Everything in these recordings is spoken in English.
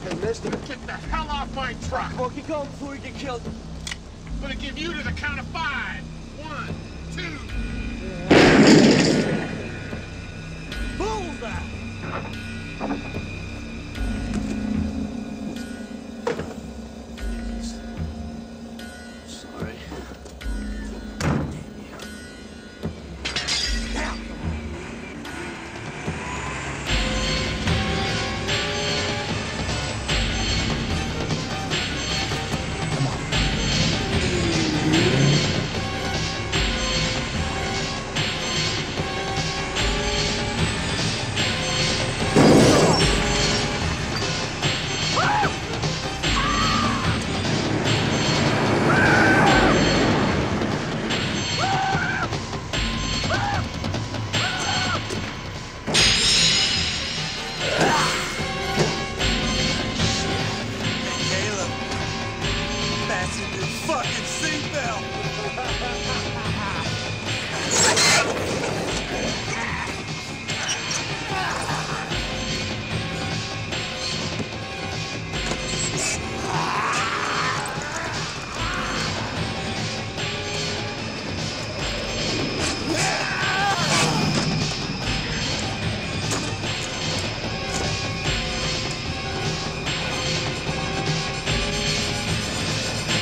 mister. Get the hell off my truck! Well, keep going before you get killed. I'm gonna give you to the count of 5. 1, 2. Bullseye! Sorry.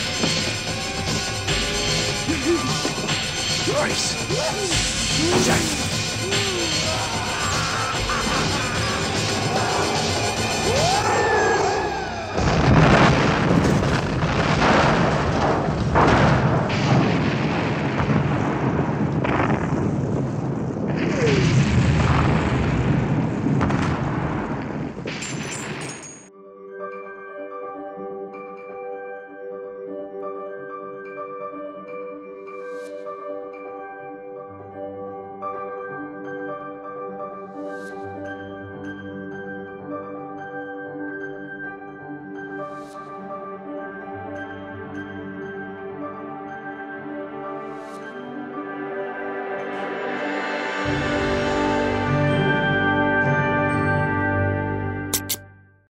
Jack!